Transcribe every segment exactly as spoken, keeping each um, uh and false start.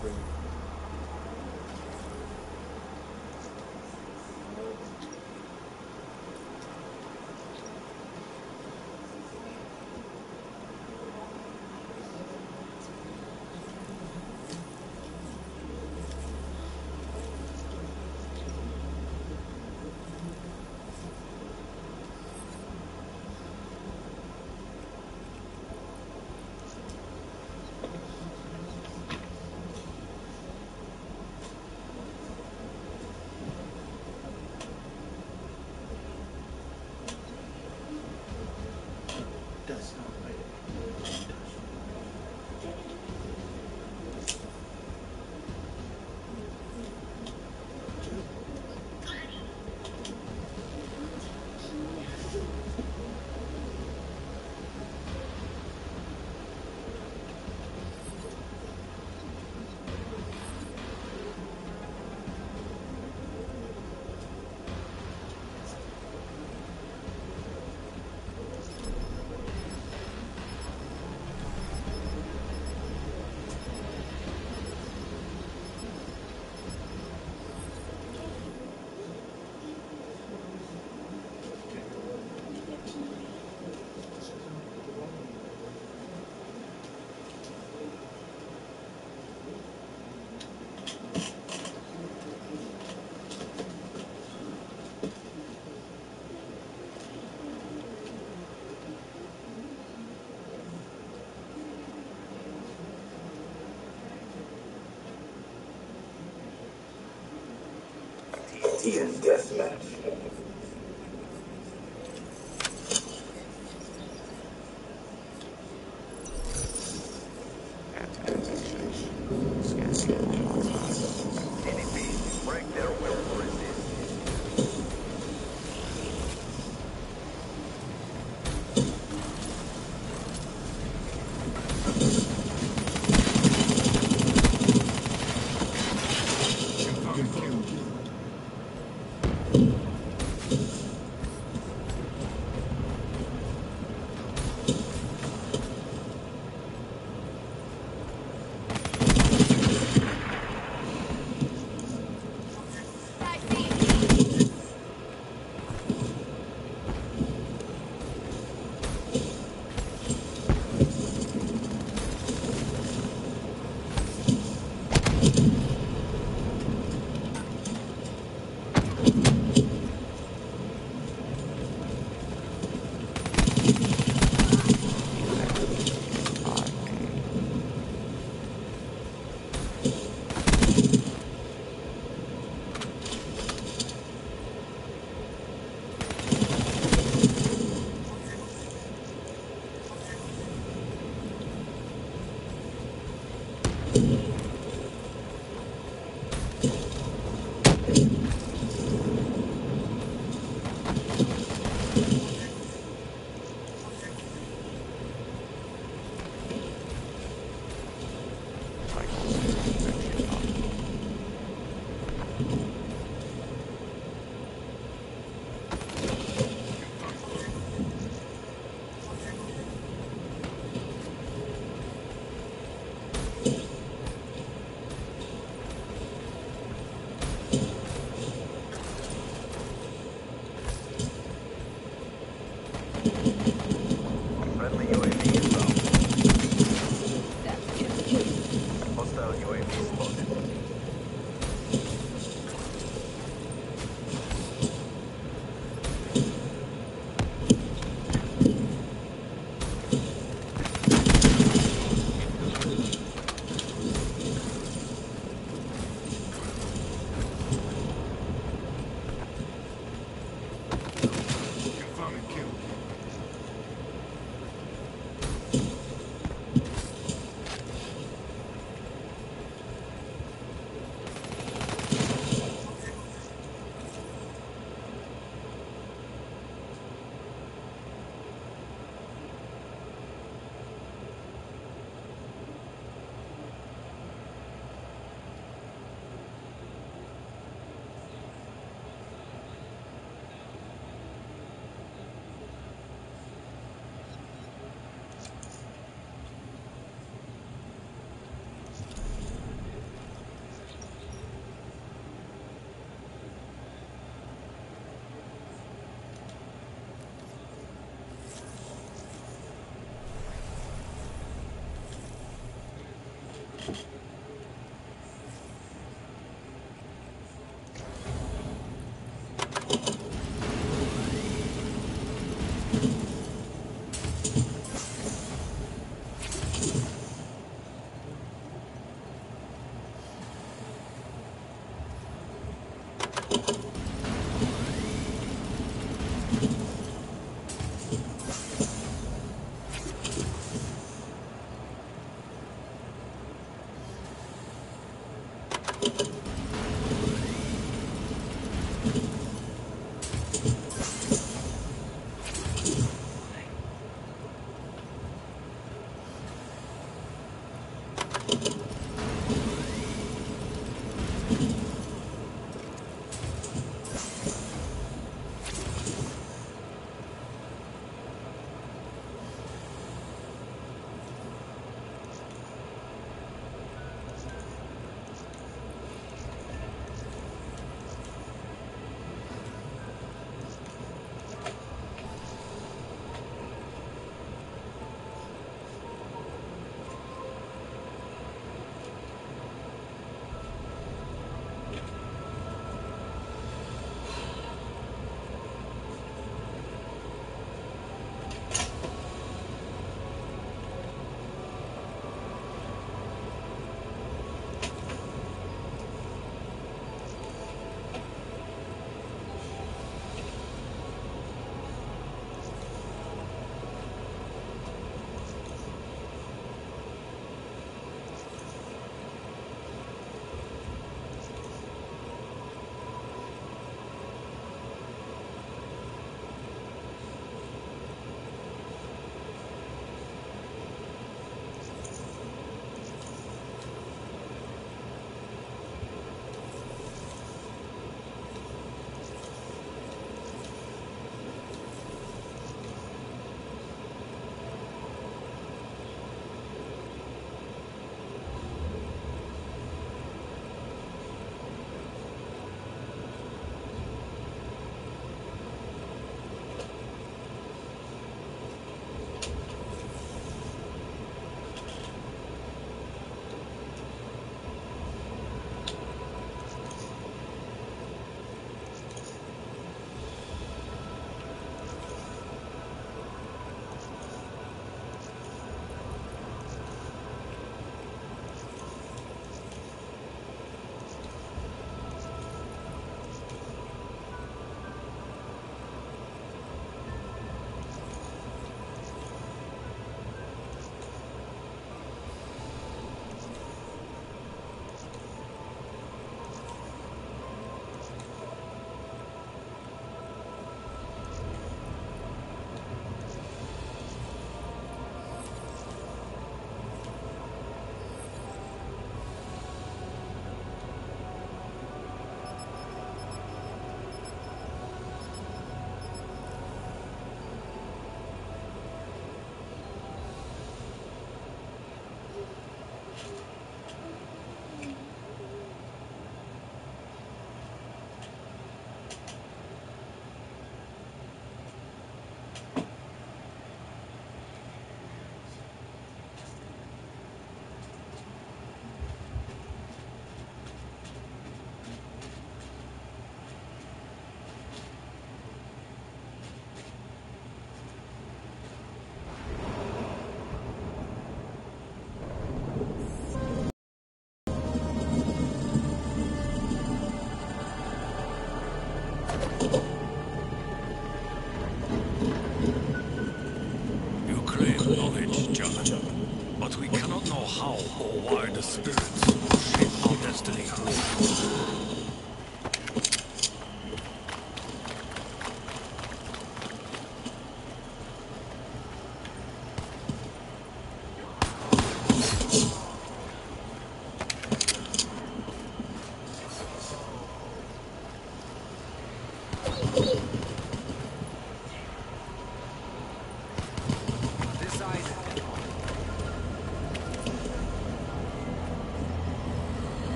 Team Deathmatch.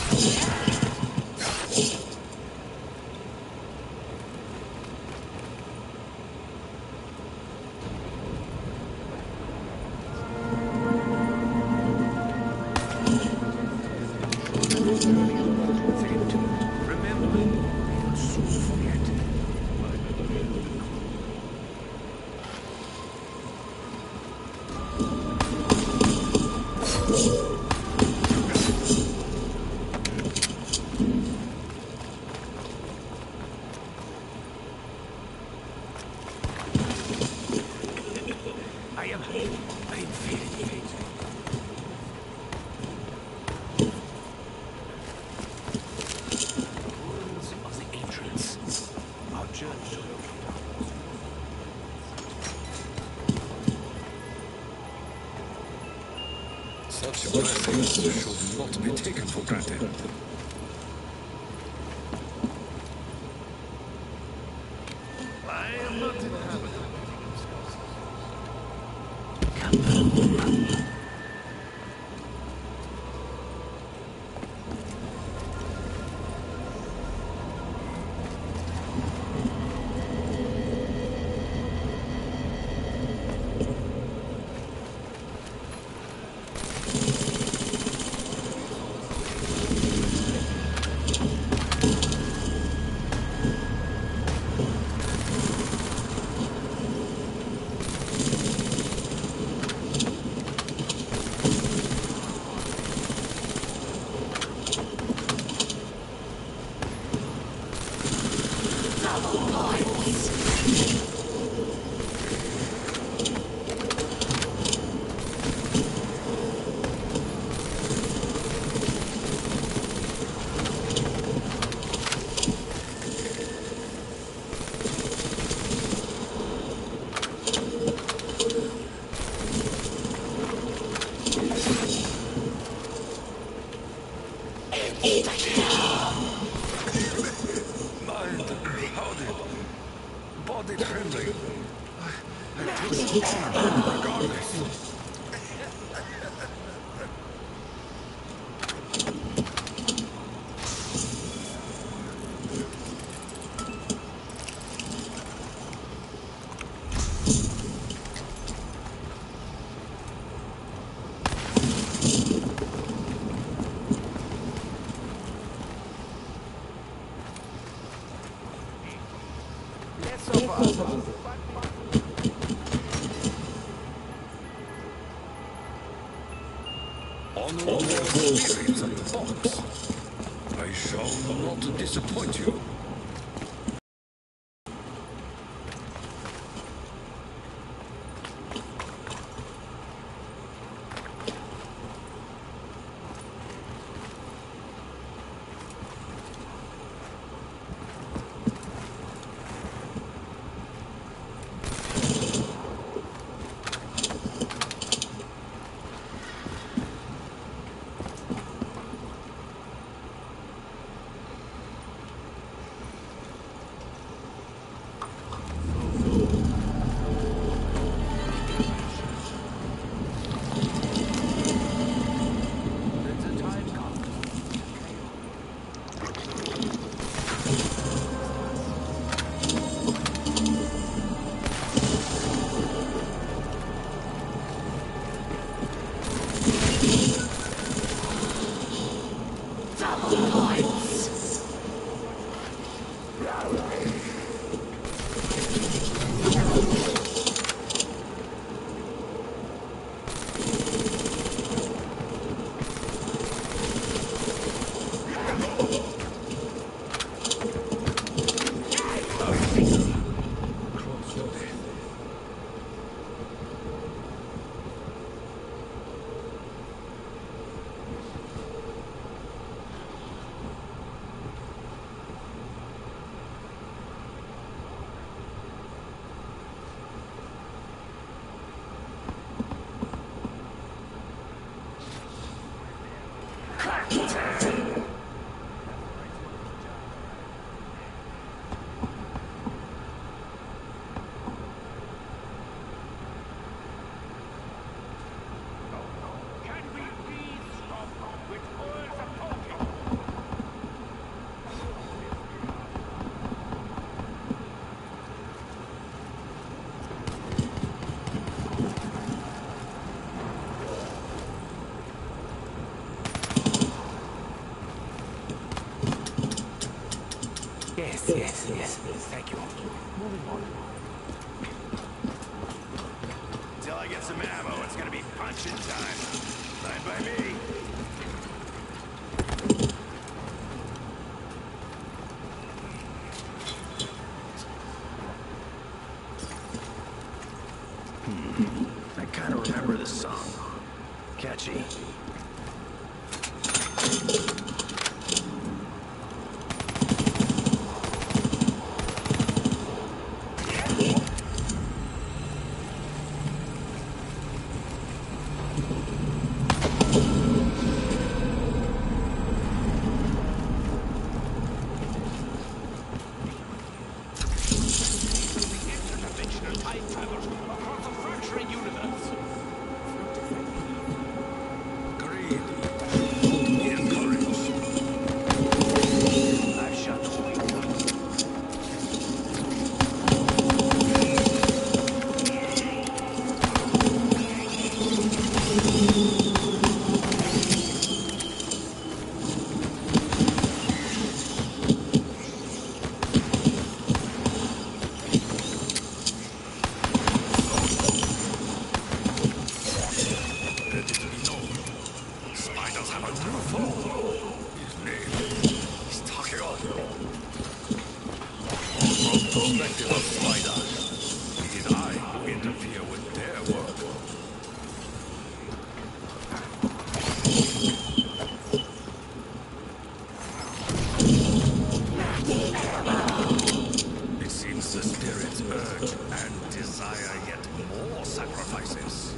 Such blessings should not be taken for granted. I am not inhabited. Mind clouded, body trembling. I, I push on regardless. Honorable experience at the box. I shall not disappoint you. Yes, yes, yes. Thank you. Moving on. Until I get some ammo, it's gonna be punching time. Fine by me. Hmm. I kind of remember this song. Catchy. Perspective of Spider. It is I who interfere with their work. It seems the spirits urge and desire yet more sacrifices.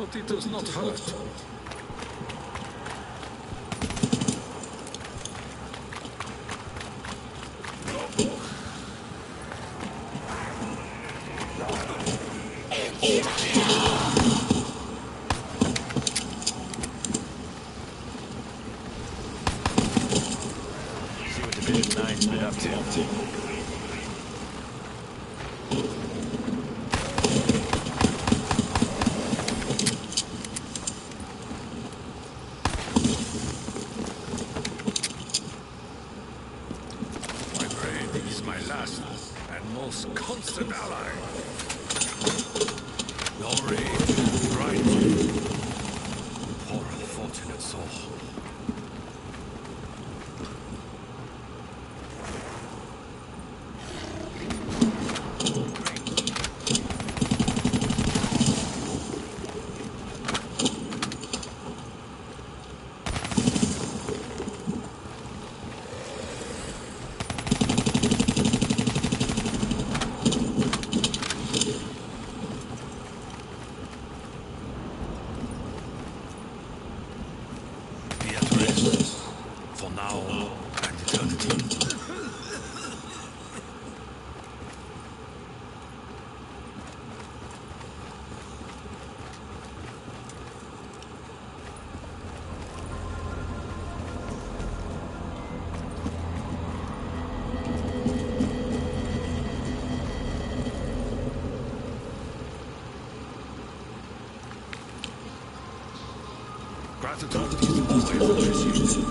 but it does not hurt. See what Division nine's been up to. My last and most constant ally. No rage, right? Poor unfortunate soul. For now and eternity. Gratitude is always appreciated.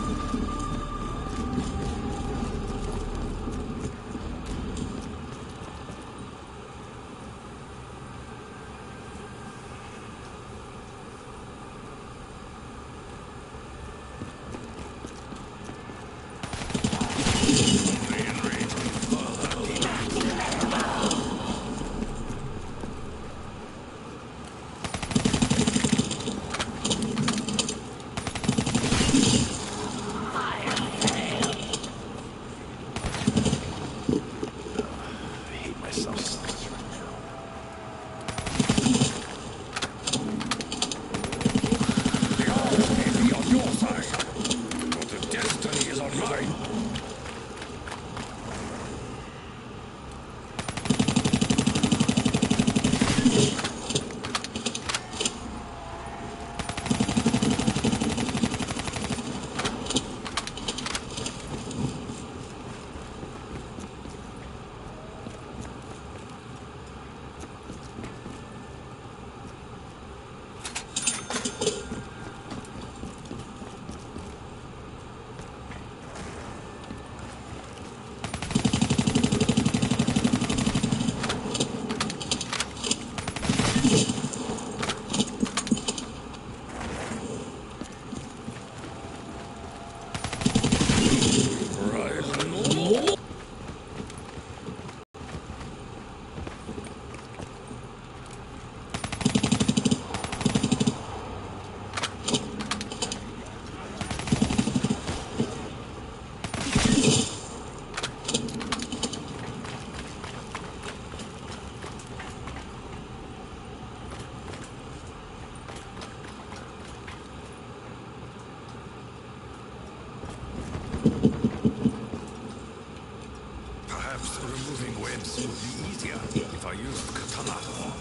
Removing webs would be easier if I used katana.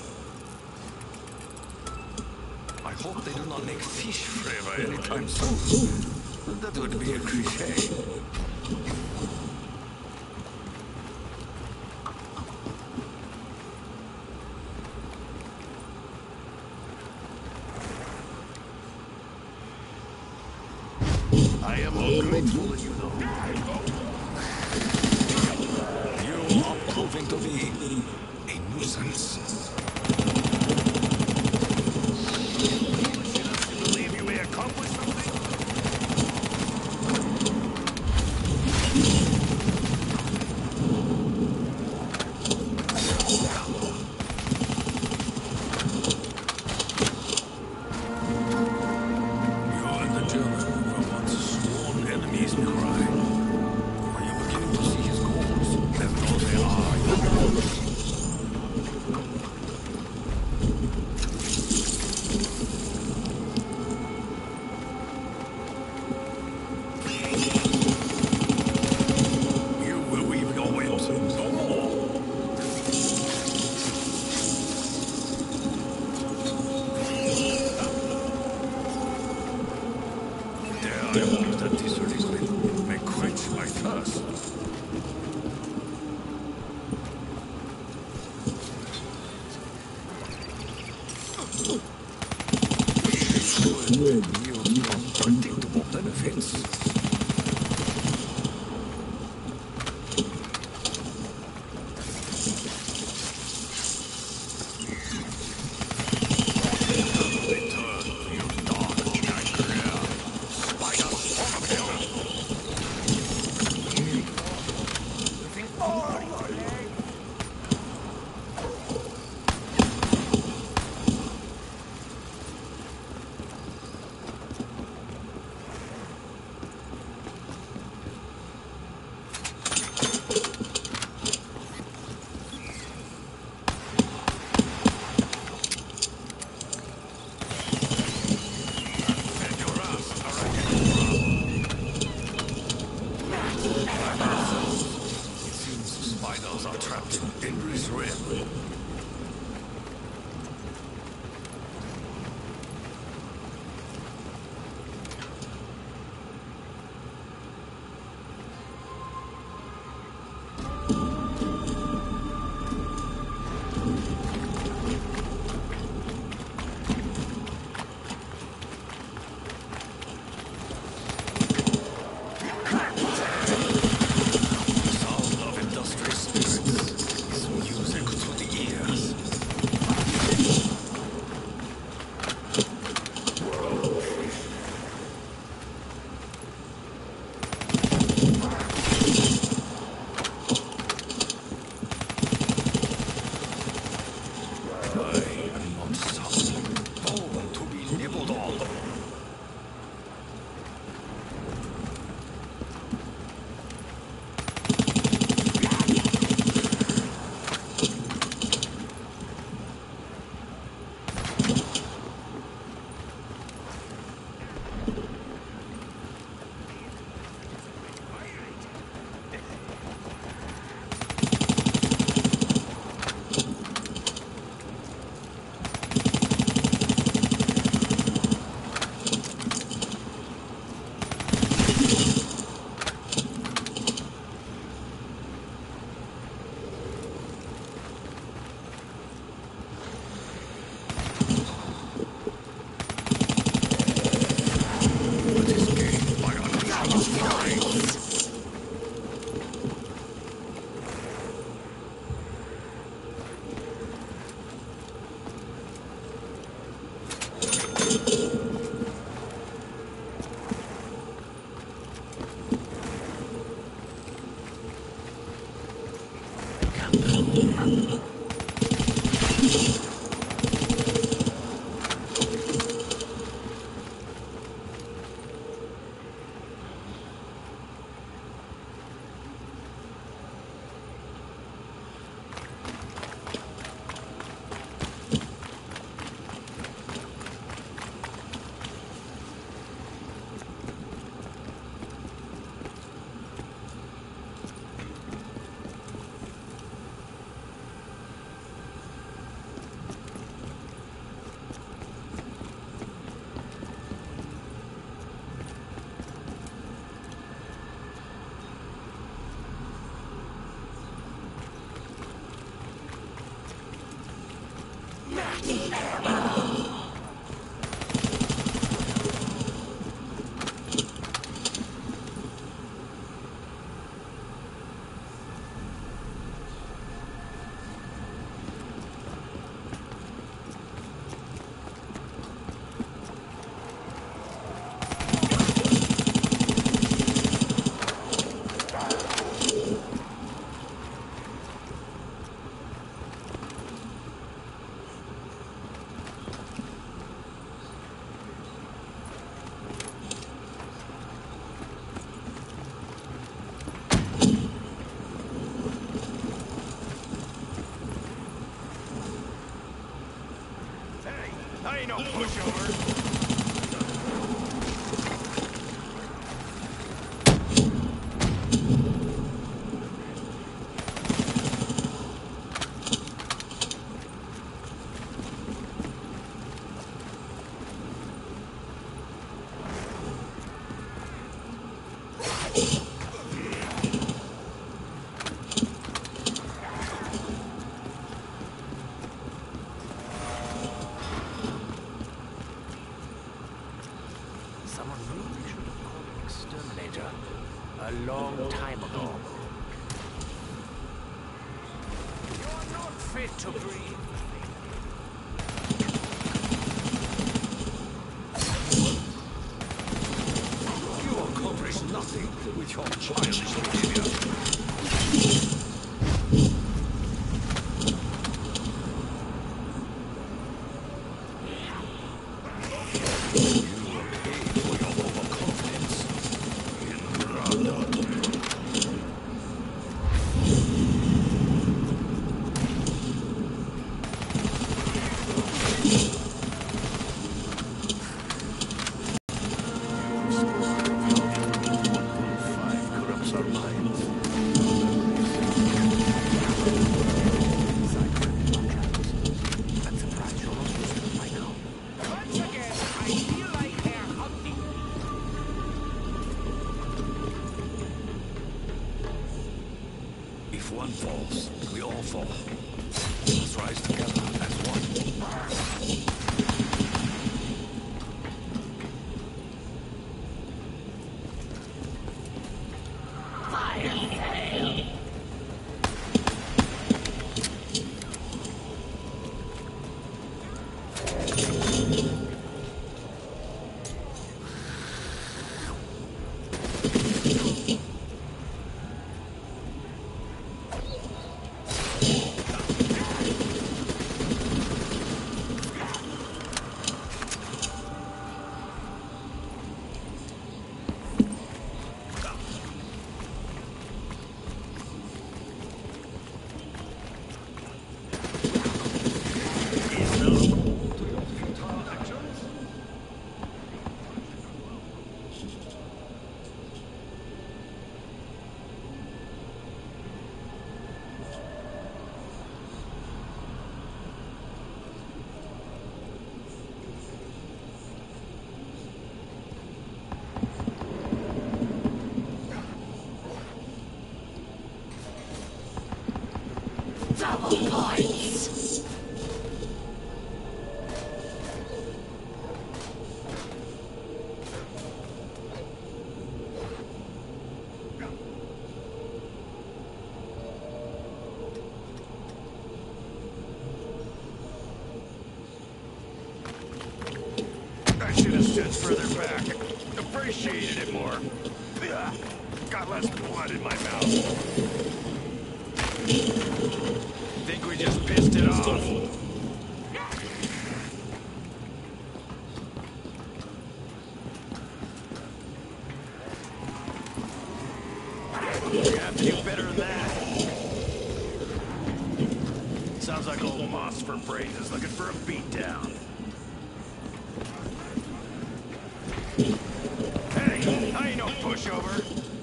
I hope they do not make fish flavor anytime soon. That would be a cliche. I am more grateful than you know. You are proving to be a nuisance. You believe you may accomplish something? You and the German were once sworn enemies in crime. Are you beginning to see his goals? As though they are your goals? worse. Yield unpredictable benefits. Spiders are trapped in Indra's realm. I ain't no pushover. fit to breathe. You accomplish nothing with your childish behavior. If one falls, we all fall. Let's rise together as one. Double points! I should have stood further back. Appreciated it more. Ugh. Got less blood in my mouth. Think we just pissed it off? You have to do better than that. Sounds like old Moss for Brains looking for a beatdown. Hey, I ain't no pushover.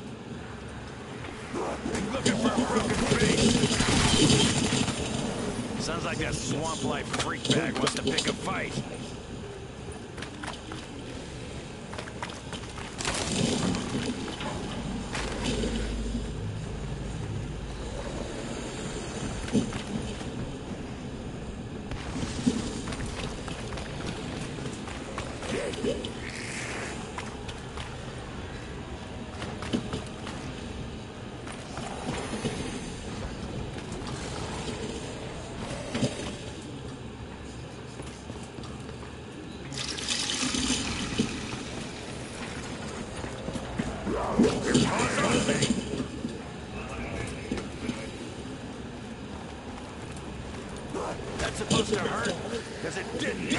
Looking for a broken face. Sounds like that swamp life freak bag wants to pick a fight. That's supposed to hurt, because it didn't.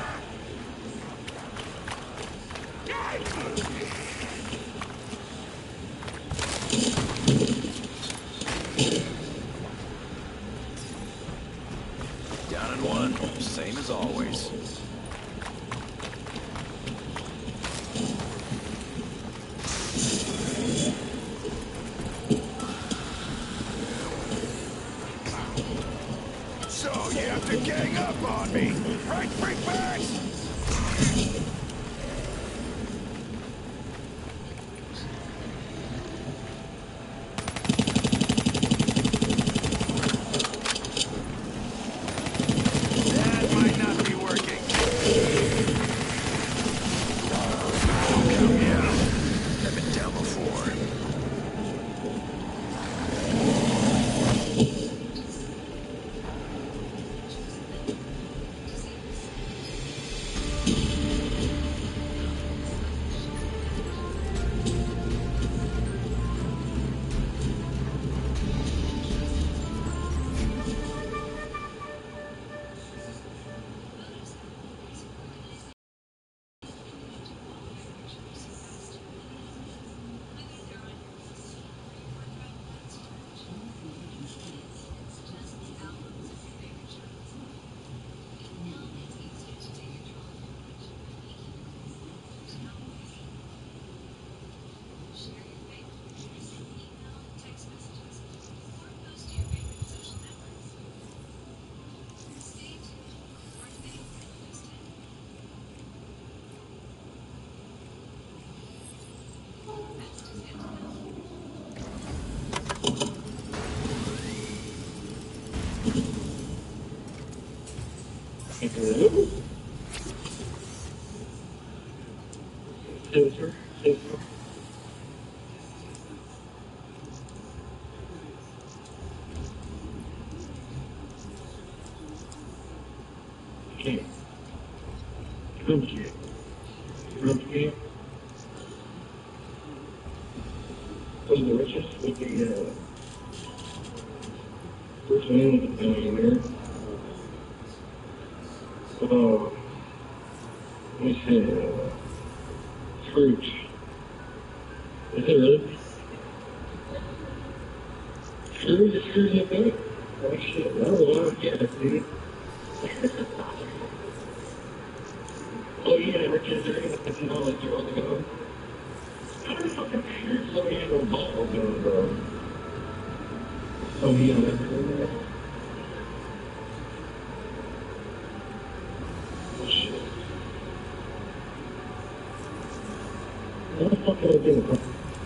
Down in one, same as always. So you have to gang up on me, right, freakbags? That might not be working. Yeah, I've been down before. Hello? Silver, silver. Okay. Come here. Come here. One of the richest would be, uh, first man with the millionaire. Oh, let me say, uh, Scrooge. Is it really? Scrooge? Is Scrooge like that? Oh shit, I don't know, I guess, dude. Oh yeah, Richard Dragon, that's knowledge you're on the go. How the fuck is Scrooge so he had no balls in bro? Oh yeah, that's cool. Oh shit. What the fuck did I do?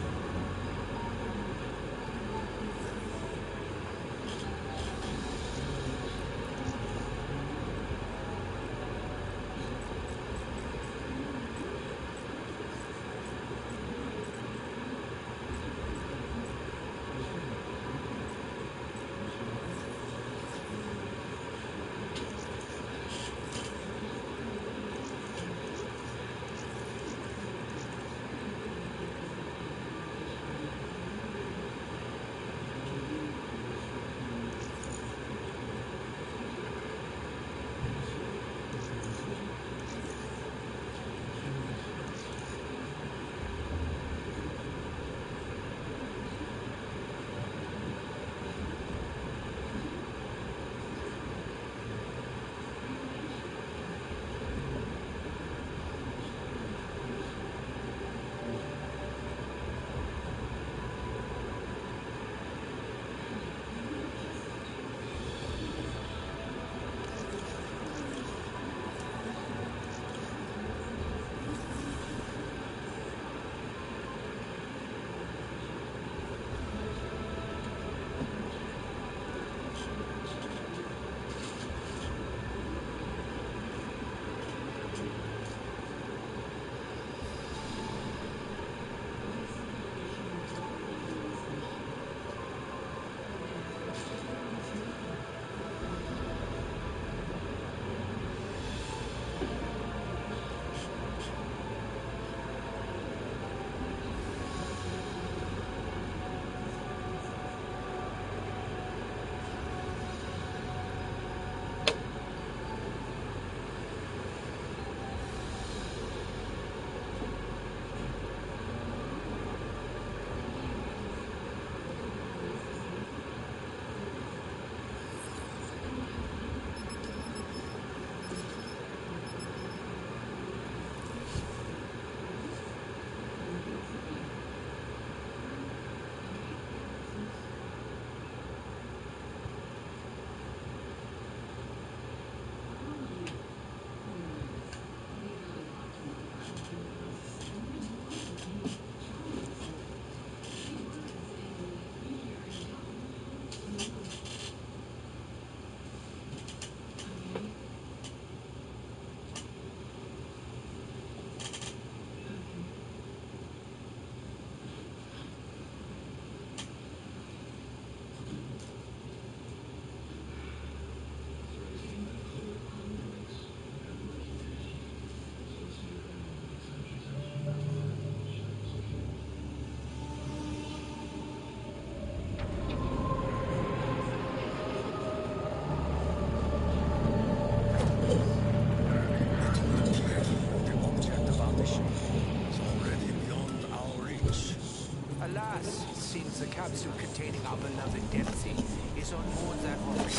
Alas, it seems the capsule containing our beloved Dempsey is on board that rocket.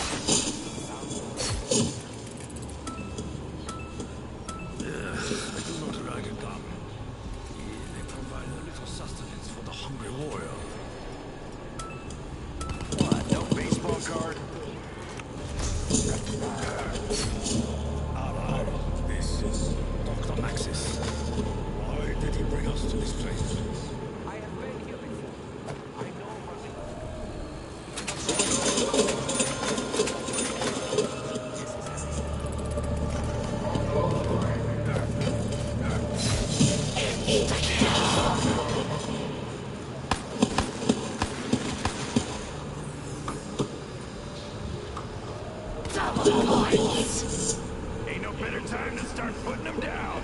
I do not rag at them. They provide a little sustenance for the hungry warrior. What, no baseball card? Hello, this is Doctor Maxis. Why did he bring us to this place? I have been here before. I know what it Double points. Ain't no better time to start putting them down.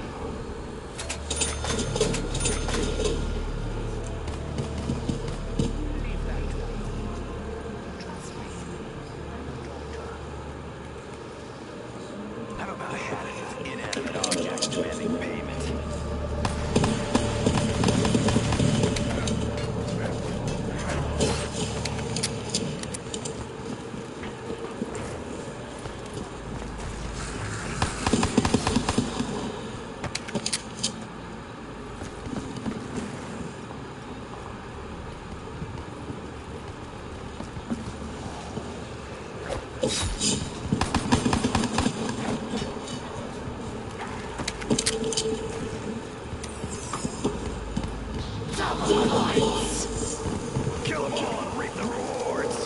Leave that to me. Trust me. I've about had it with inanimate objects demanding payment. Double points. Kill them all and reap the rewards.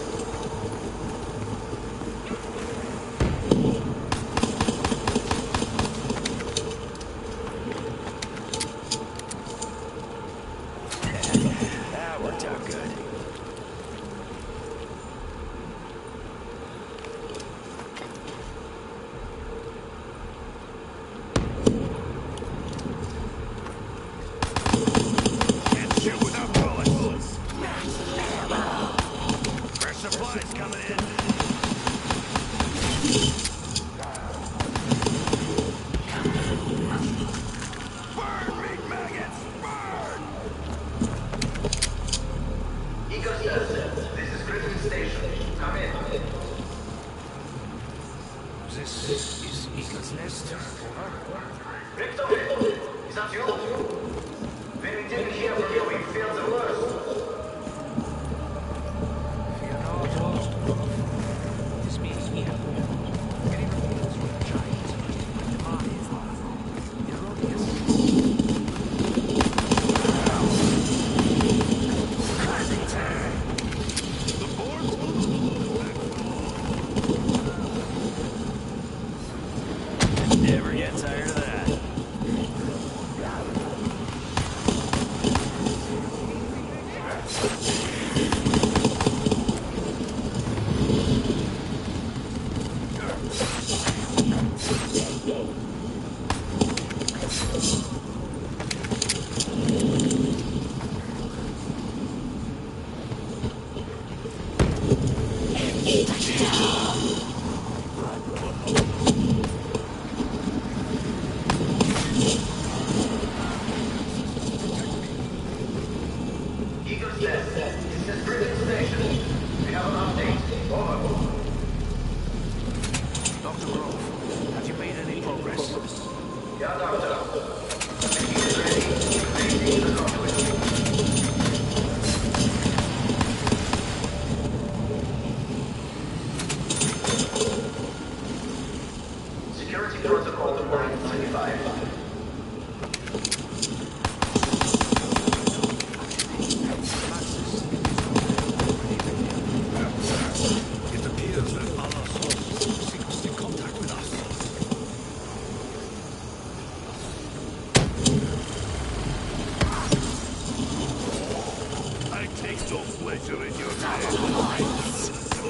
That worked out good. Can't shoot without bullets. Fresh supplies coming in. Burn, meat maggots! Burn! Ecosystem, this is Griffin Station. Come in. This is Eagle's Nest. Over. Victor, is that you? When we didn't hear from you, we feel the worst. Fear not. This means here. Any reports from the giants demise Erroneous. The board's never get tired of that. Ecosystem, this is Griffin Station. We have an update. Over. Doctor Grove, have you made any progress? Yeah, Doctor. Everything is ready. Ready to talk to it. Security protocol nine twenty-five. It appears that Allah source seeks in contact with us. I take no pleasure in your Double points.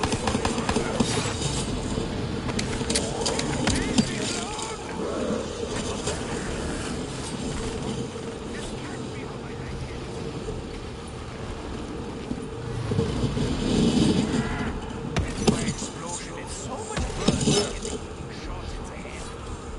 By explosion, it's so much fun getting shot in the head.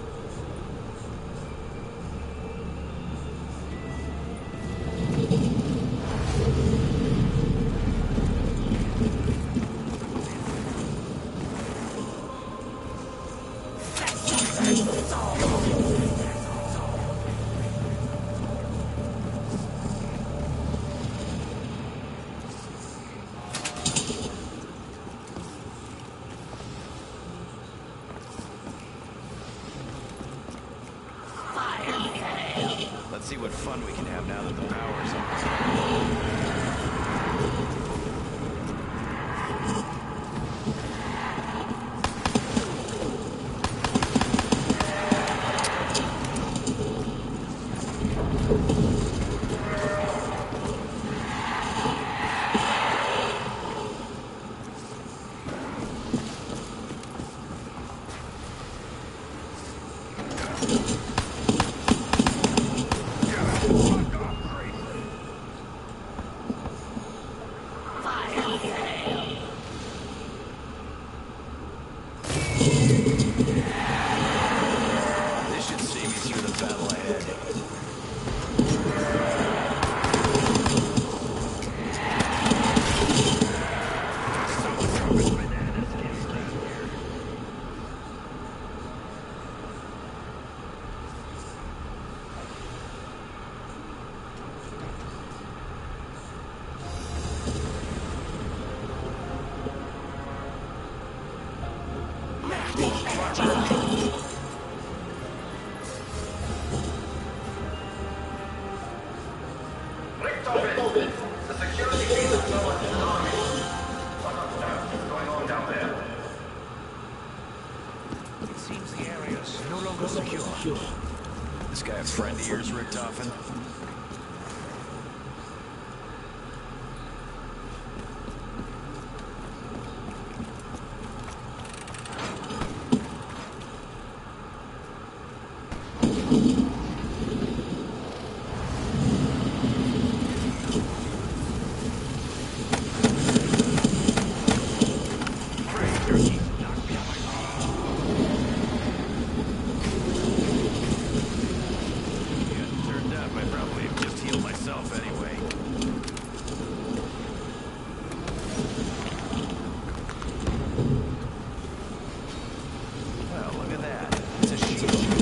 Let's see what fun we can have now that the power's on. This should see me through the battle ahead. Richtofen, the security gate is no one's army. What on earth is going on down there? It seems the area is no longer secure. This guy a friend of yours, Richtofen? Turned up, I probably have just healed myself anyway. Well, look at that. It's a shield.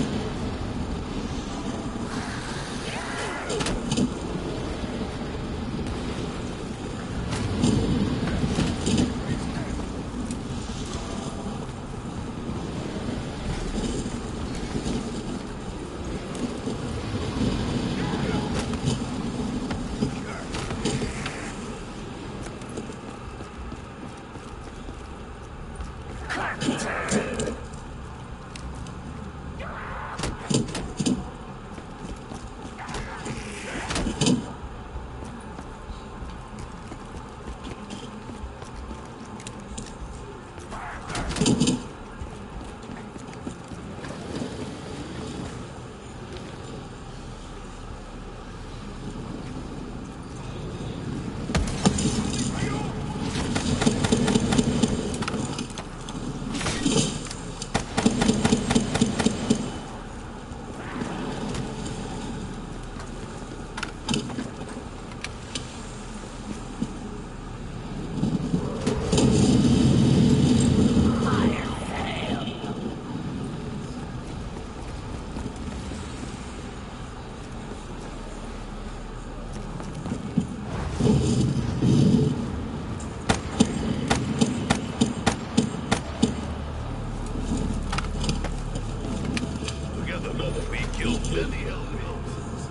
We killed many elements.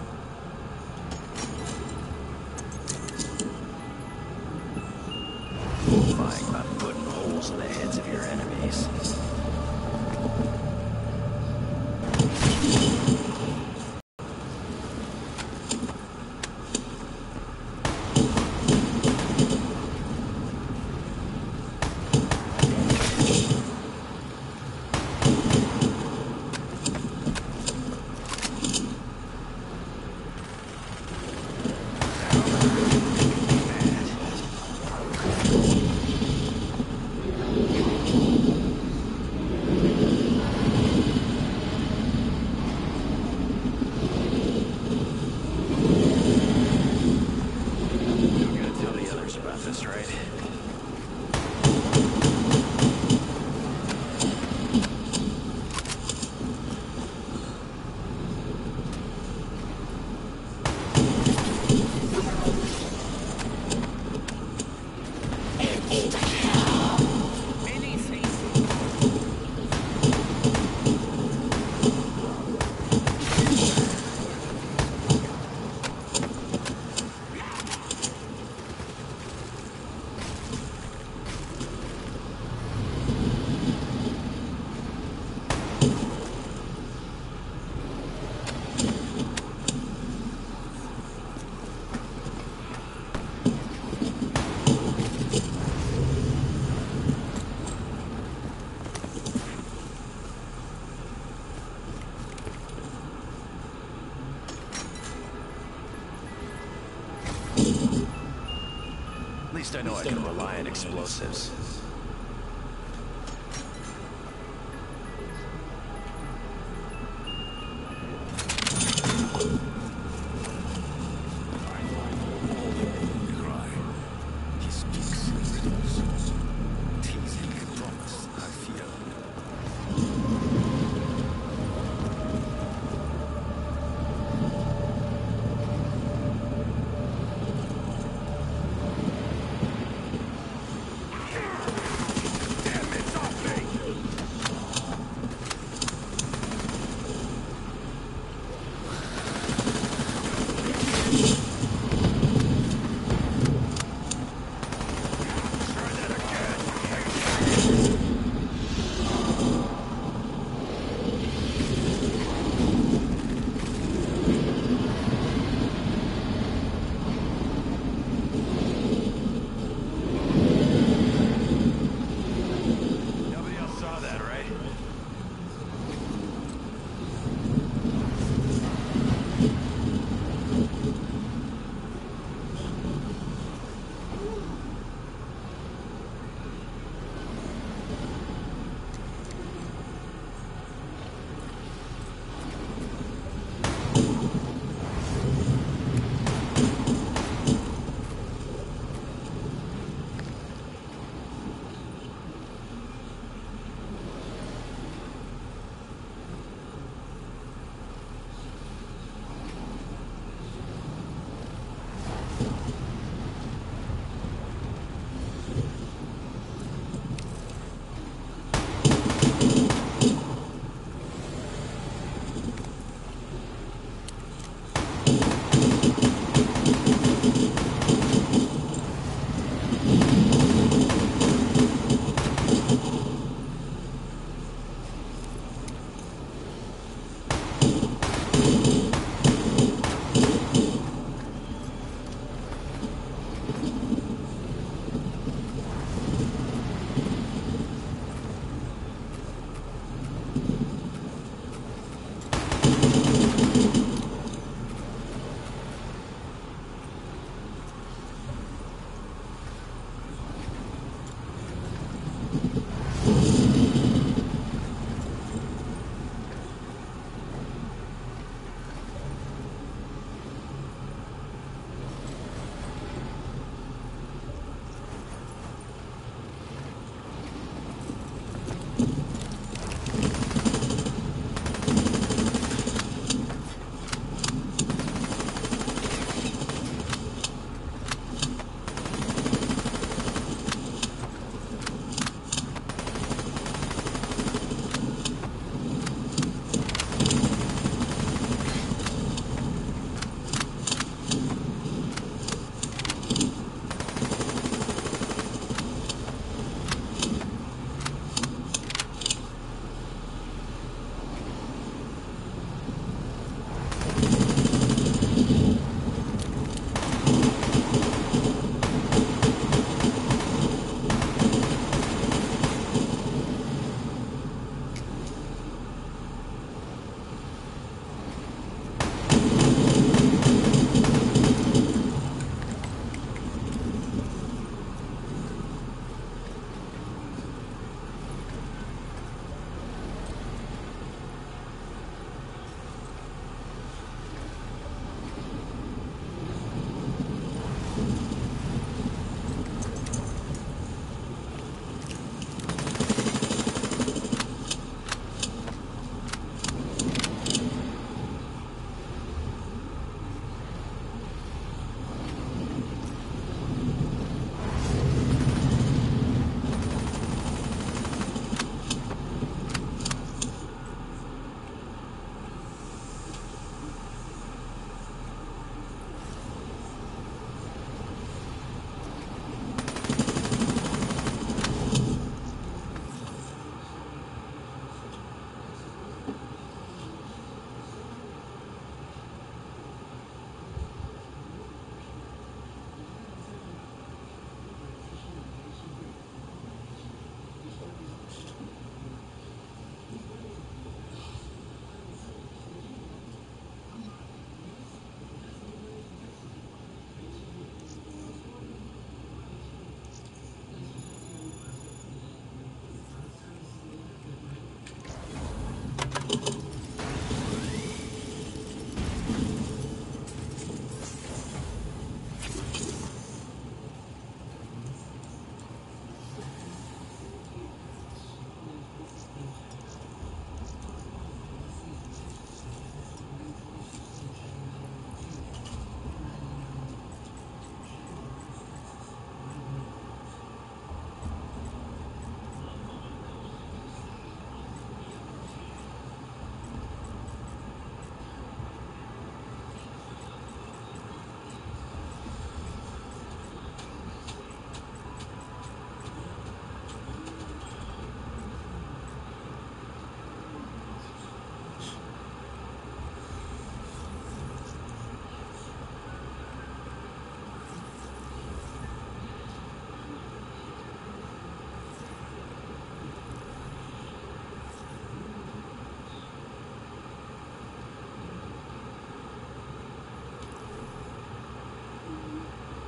Fine by putting holes in the heads of your enemies. least I know I can rely on explosives. Cry. He speaks in riddles. Teasing the promise, I fear.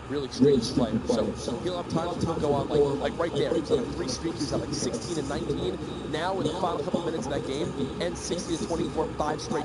really strange player. So he'll have times to go on like like right there. He's on a three streak. He's at like sixteen and nineteen. Now in the final couple minutes of that game, and sixty to twenty-four, five straight.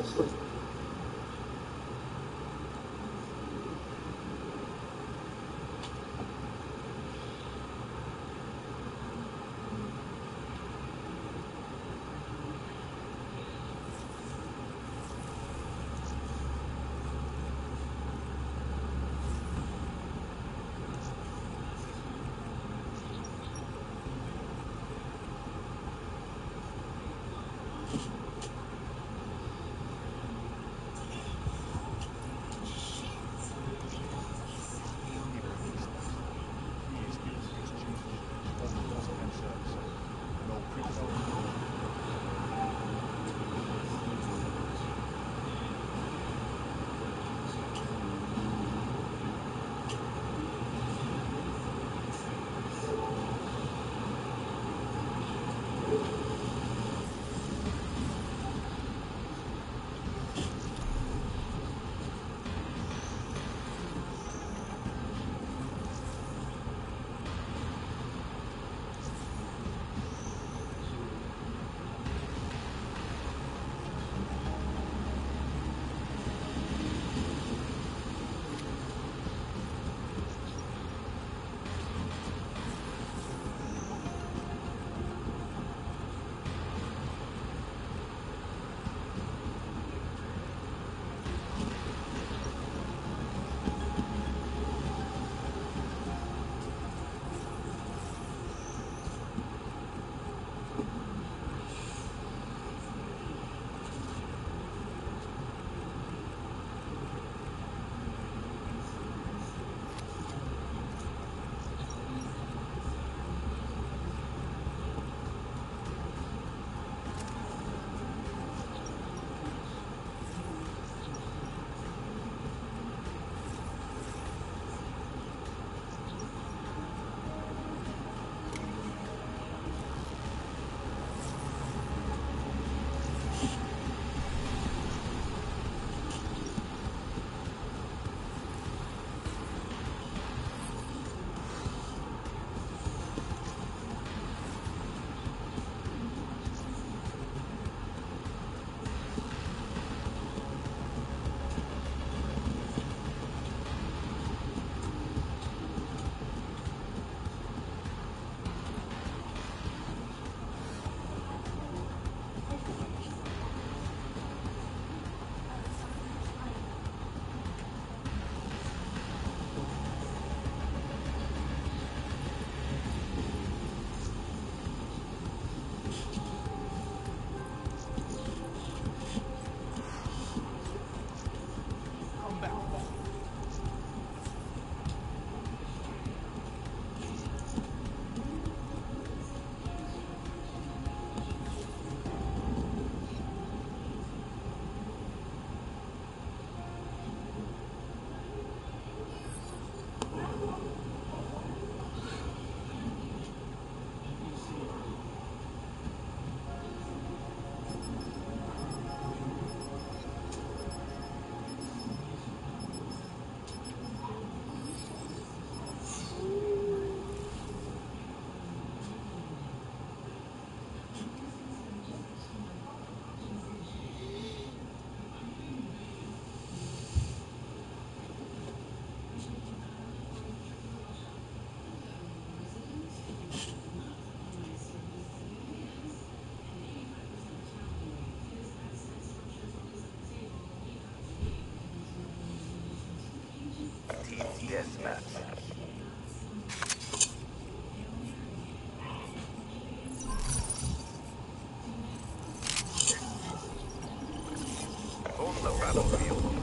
Deathmatch. On the battlefield.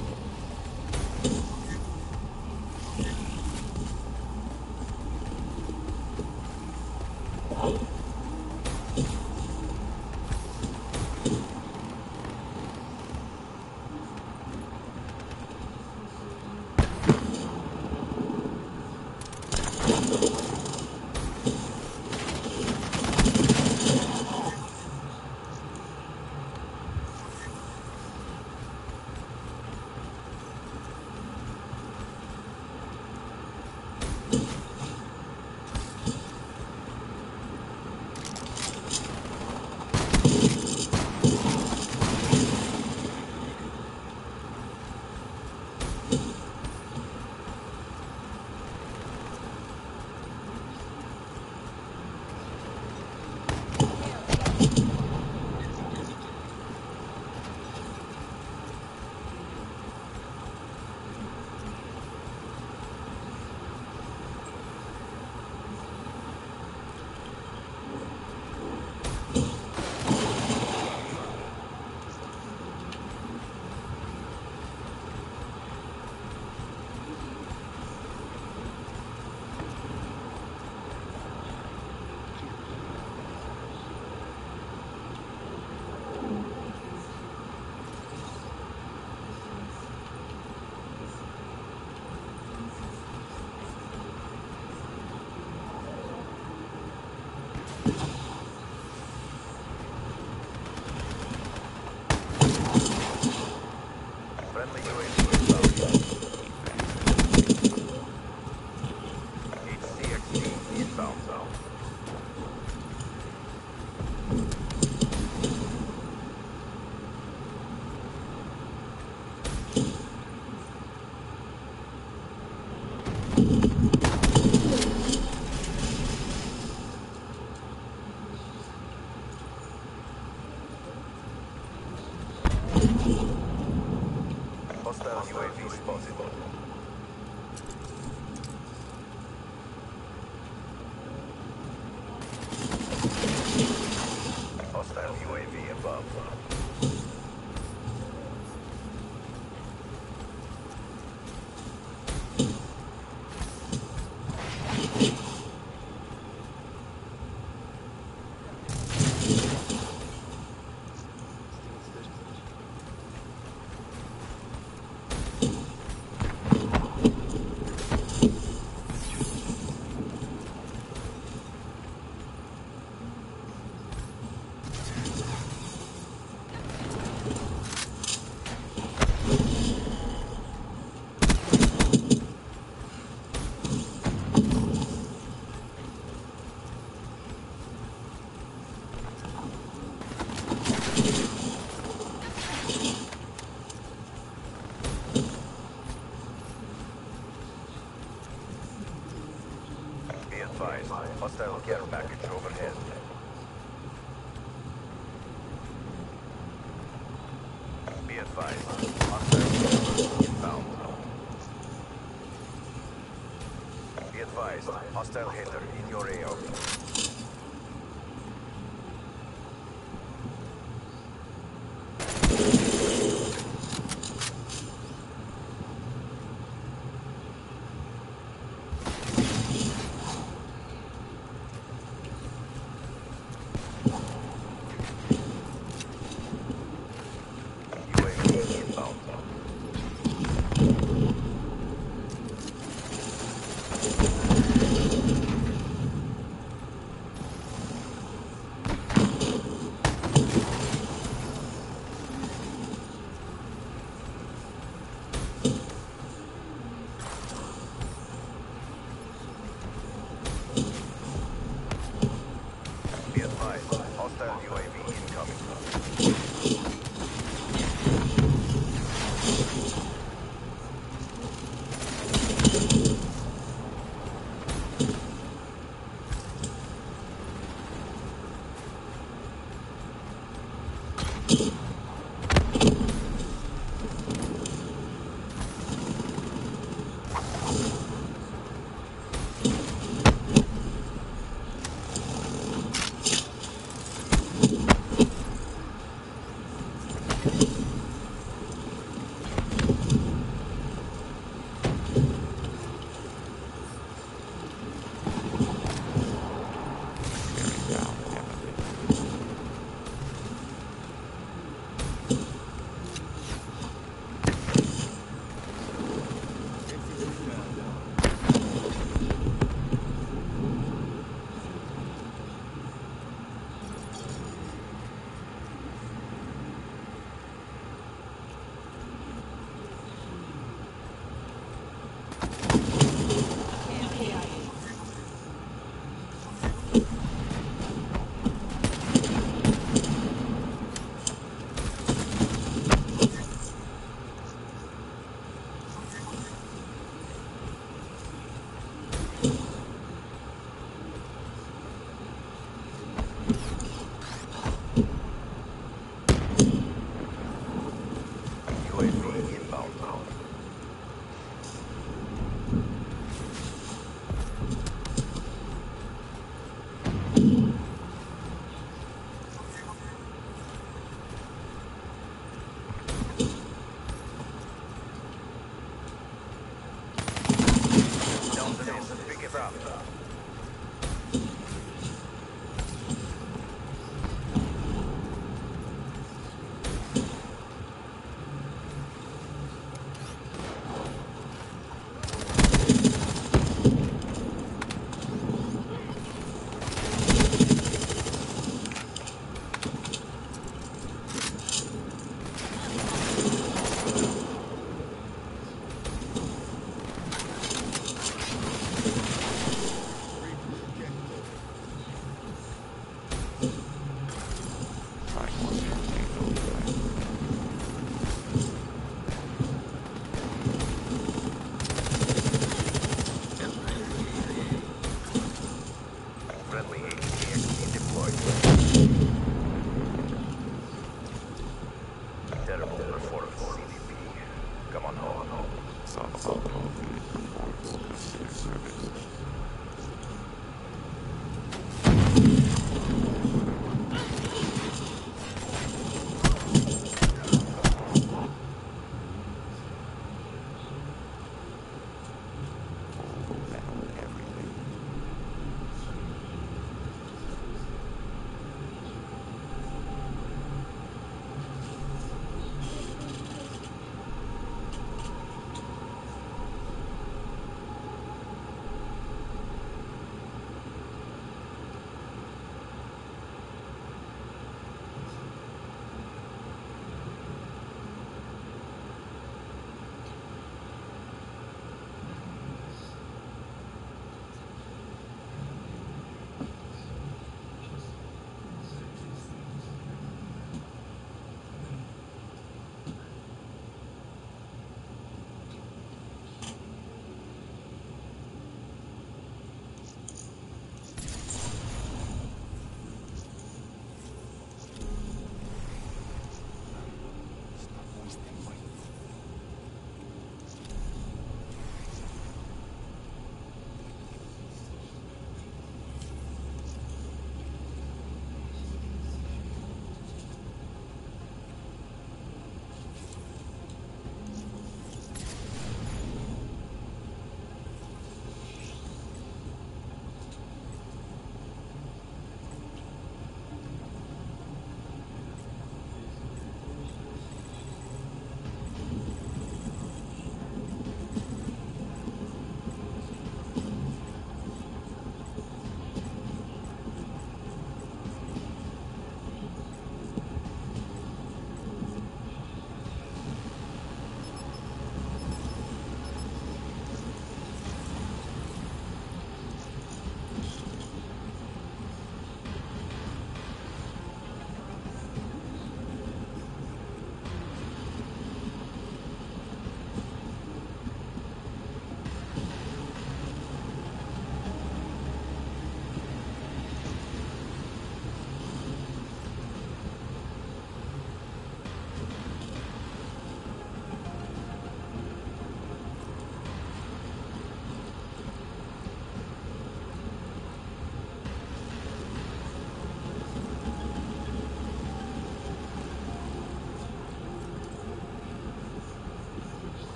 Hostile U A V spotted. Hostile U A V above. Be advised, hostile care package overhead. Be advised, hostile care inbound. Be advised, hostile hitter in your A O. U A V inbound. Be advised, hostile U A V incoming.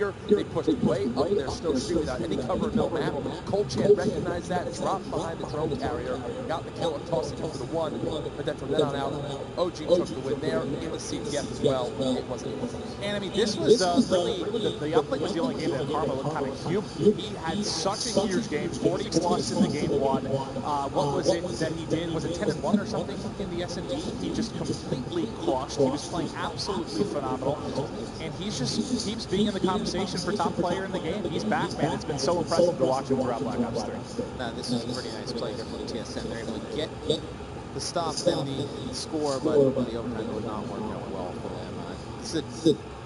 weaker. They pushed way up their Snow Street without any cover in middle map. Colchan recognized that, dropped behind the drone carrier, got the kill and tossed it into the one. But then from then on out, O G took the win there in the C T F as well. It wasn't easy. And I mean, this was uh, really, the, the uplink was the only game that Karma looked kind of human. He had such a huge game, forty plus in the game one. Uh, what was it that he did? Was it ten and one or something in the S M D? He just completely crushed. He was playing absolutely phenomenal. And he's just keeps being in the conversation for top player in the game. He's back, man. It's been so impressive to watch him throughout Black Ops three. Uh, this is a pretty nice play here from T S M. They're able to get the stop and the score, but the overtime would not work out well for them. Uh, this is a